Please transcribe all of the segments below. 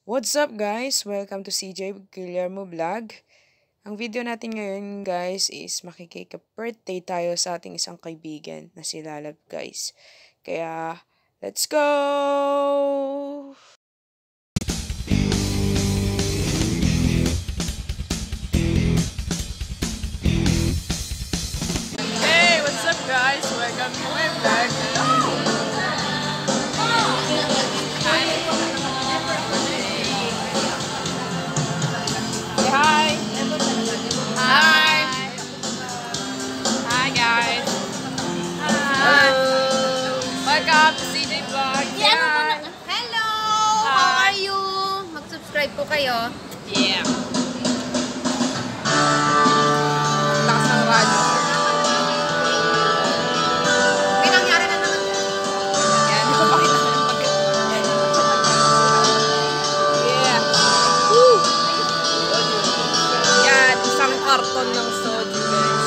What's up guys? Welcome to cjguillermo vlog. Ang video natin ngayon guys is makikika-birthday tayo sa ating isang kaibigan na si Lolobs guys. Kaya, let's go! Hey! What's up guys? Welcome to my vlog. Hi! Hi! Hi guys! Hi! Welcome to CJ Vlog! Yeah. Hello! How are you? Mag-subscribe po kayo. Yeah! Lakas ng radyo. May nangyari na naman. Yan, hindi ko pakita ng pagkat. Yeah! Woo! Yan, isang karton ng soju guys.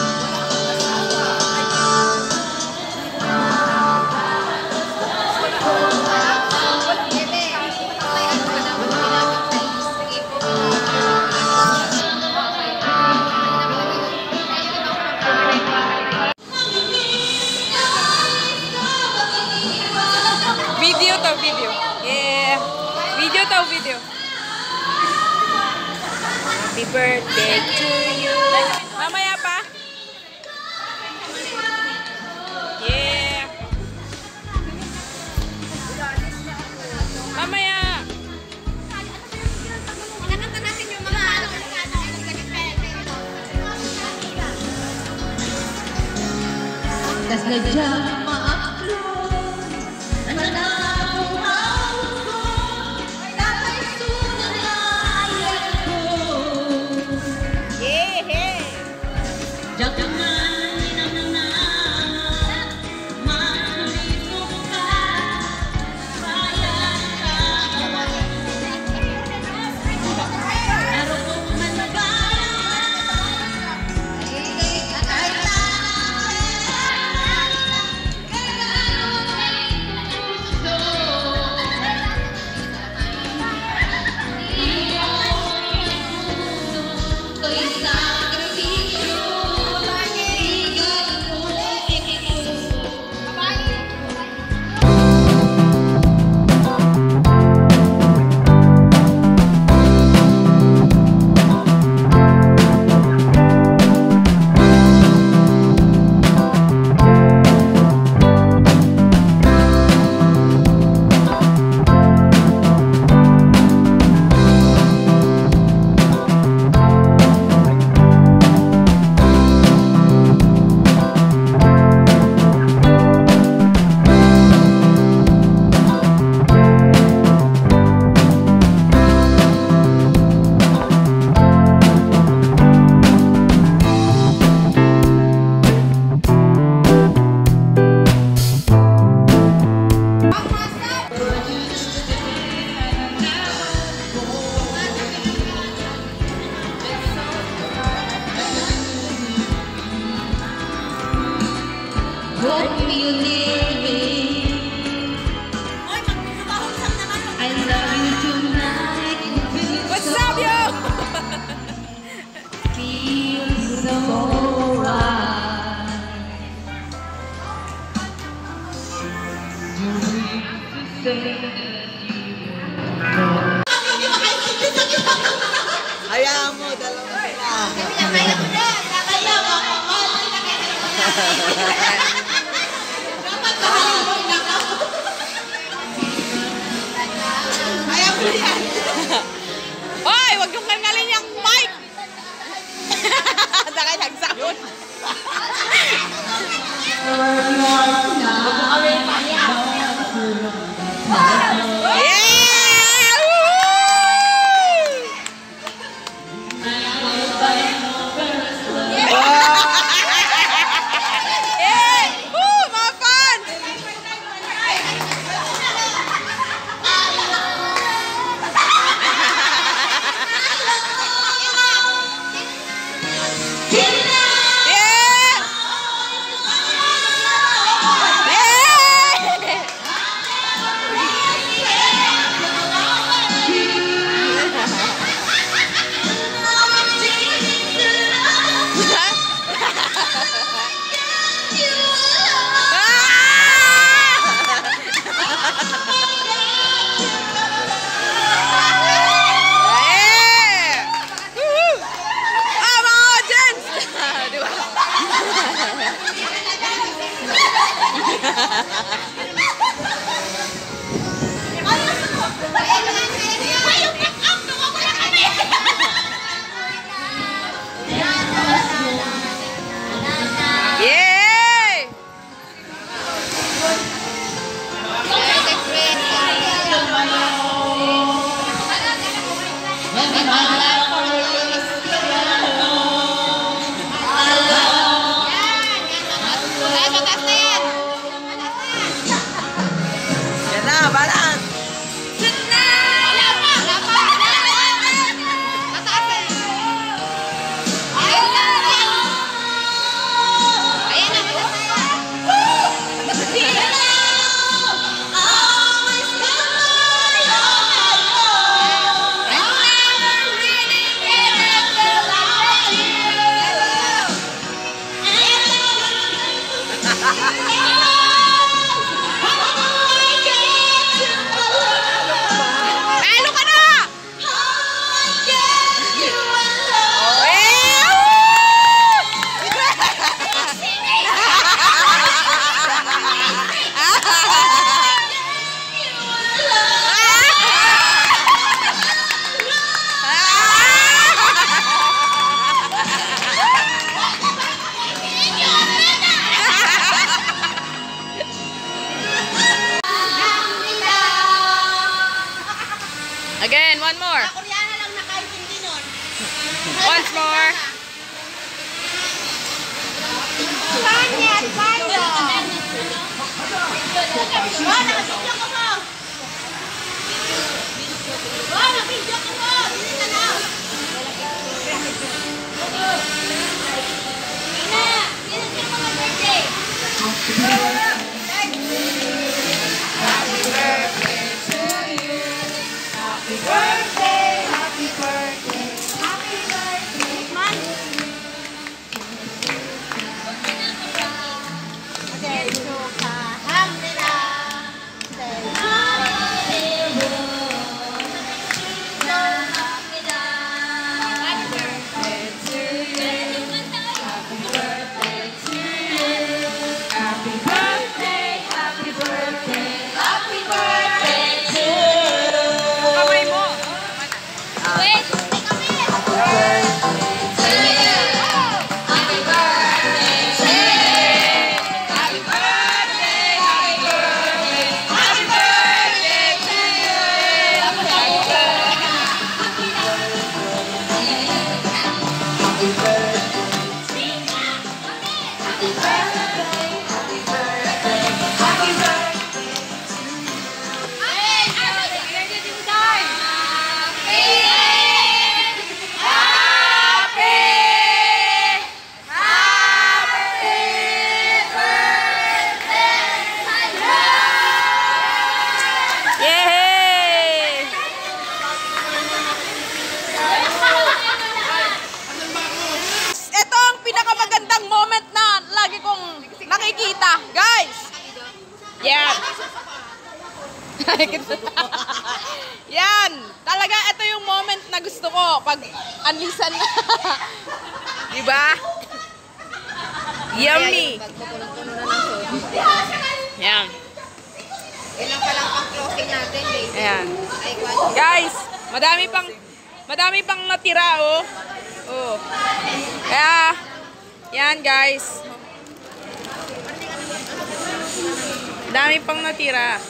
Video to video. Yeah. Video to video. Happy birthday to you. Mamaya pa. Yeah. Mamaya. Nakanta natin yung mga Tas nadyang ma-upload ang nanahaw ko, tatay sunod na ayaw ko. yeah! Diyak naman ninanang malito ka, bayan ka. Pero kung managalan, kahit hope you living. I love you tonight. What's up, yo? Feels so right. You need to say that you know. Hayaan mo, dalawa sila. Hoy, wag yung kangalin yung mic! Sakay nagsahod. Yeah! Yeah! Woo! Mga fans! Yeah! Yan na, balance! Again, one more. Koreana lang nakaintindi nun. Once more. Kanya, kanya. Nakabidyo ko mo. Nakabidyo ko mo. Dili na na. Ina, dili ka mga birthday. nakikita, guys. Yan. Yan. Talaga, ito yung moment na gusto ko pag anlisan na. Diba? Yummy. Yan. Ilang pa lang pang closing natin, baby. Ayan. Guys, madami pang natira, oh. Oh. Kaya, yan, guys. Madami pang natira.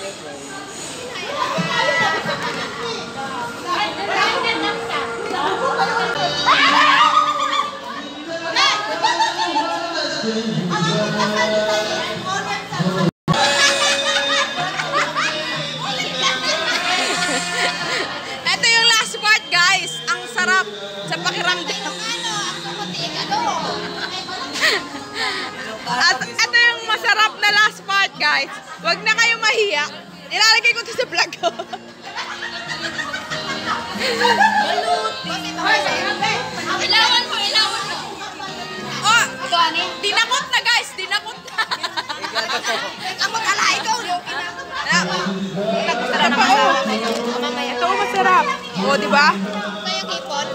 Ito yung last part, guys. Ang sarap sa pakiramdam. At ito yung masarap na last part, guys. Huwag na kayo mahiya. Ilalagay ko ito sa vlog ko. Ilawan mo, ilawan mo. Oh, dinakot na, guys. Dinakot na. Ako tala, ikaw. Masarap pa, oh. Ito masarap. Oh, di ba? Kayong ipon.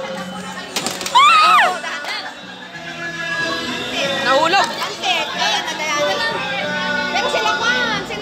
Nahulog. Ayan, nadayanan. Pero sila kwan, sila.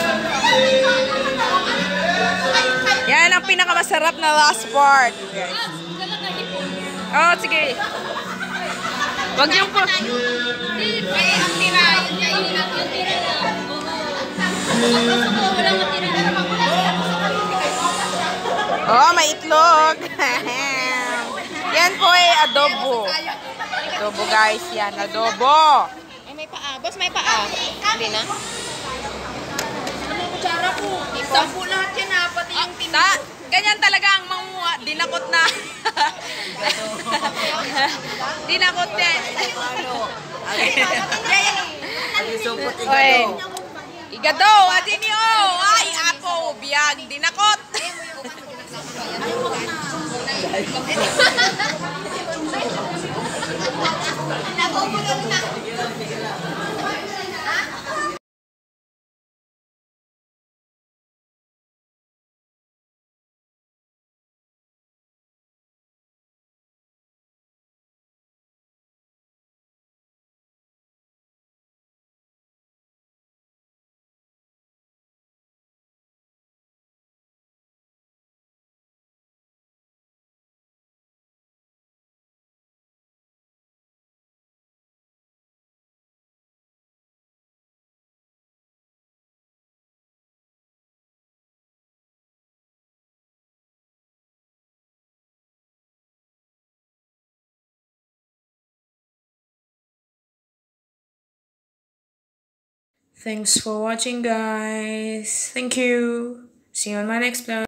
Yan ang pinakamasarap na last part, guys. Oh, sige. Wag yung po. Ay, ang tira. Yun kayo nila. Yung tira na. Gusto ko, walang matira. Oh, may itlog. Yan po ay adobo. Adobo guys, yan. Adobo. Ay, may paa. Boss, may paa. Hindi na. Ano kutsara ko? Sampu lahat yan ha, pati yung Ganyan talaga ang manguha. Dinakot na. Dinakot na. Supot Oy. Igado, adin niyo. Ay, ako, biyag. Dinakot. Thanks for watching, guys. Thank you. See you on my next vlog.